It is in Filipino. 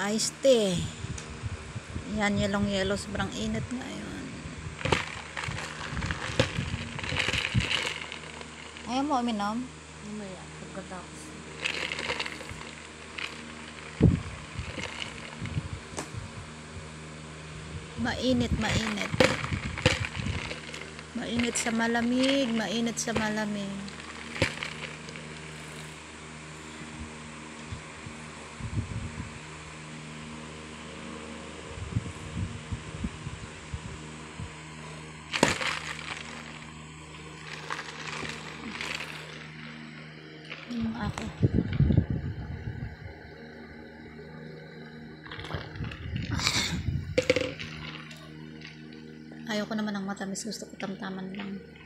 iced tea. Yan, yellow, sobrang init ngayon. Ayaw mo uminom? Mamaya, pagkatapos. Mainit. Mainit sa malamig, mainit sa malamig. Ako. Ayoko naman ng matamis, gusto ko tamtaman lang.